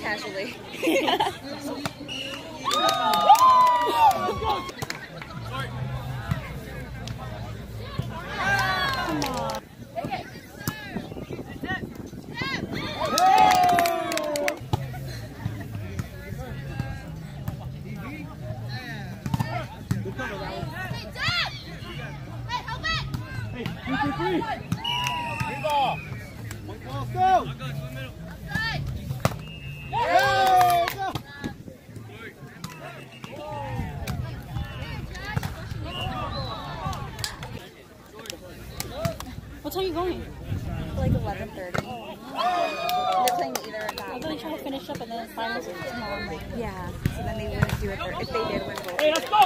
casually. What time are you going? Like 11:30. They're playing either of that. I'm going to try to finish up and then finals is tomorrow morning. Yeah. So then they wouldn't do it if they did win both. Hey, let's go!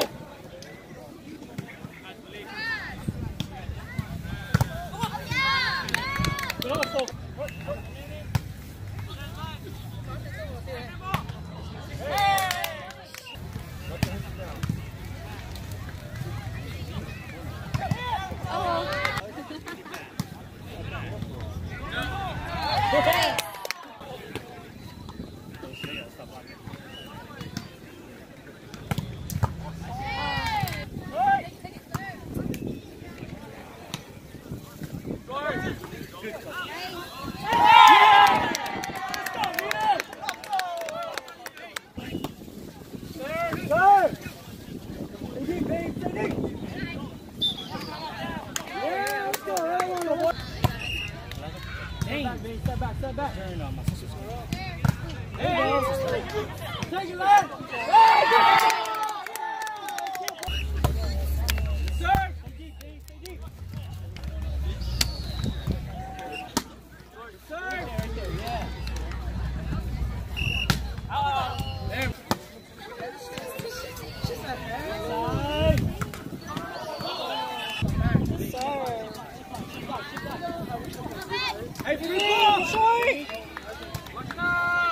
Step back, step back. Turn on my sister's Hey, take it, lad. Sir, stay deep. Sir, right there, yeah. There. Hey, free ball, sorry! Watch out!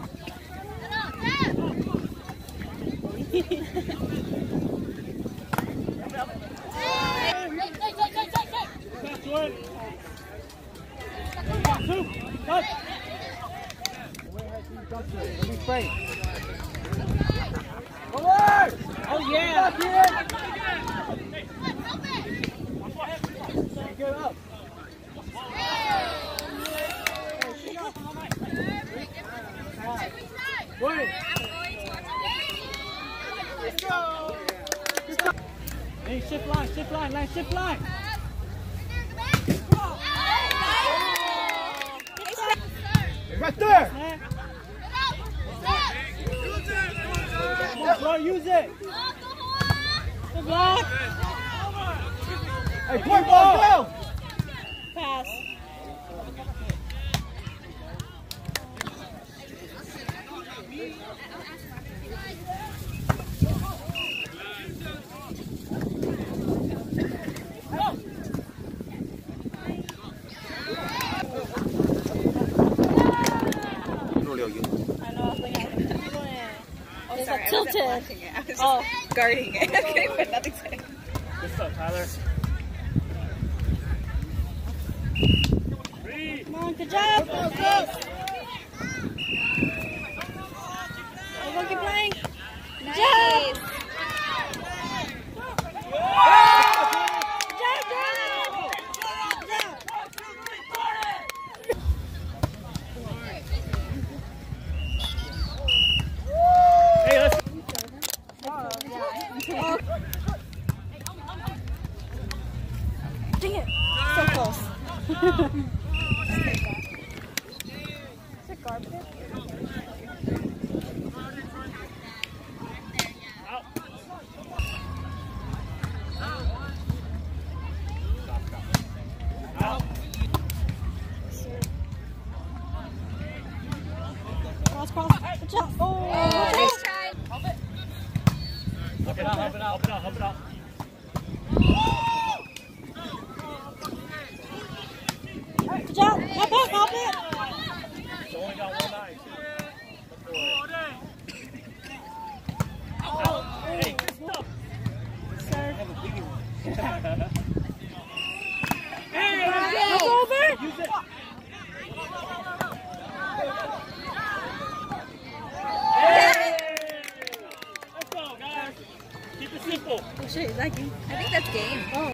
Oh yeah! Get up! Wait! Let's go! Hey, shift line, shift line! Right there! Use it! Good block! Hey, point ball, go! Pass. Sorry, tilted. I wasn't watching it. I was just guarding it. Okay, but nothing to Good stuff, Tyler. Come on, good job. Go. Keep playing. Good job. Hey, let's Dang it. So close. Is it garbage? Cross. Good job. Oh, nice try. help it out. good job. Help it. It's only got one eye. Hey, good stuff. Sir. Have a biggie one.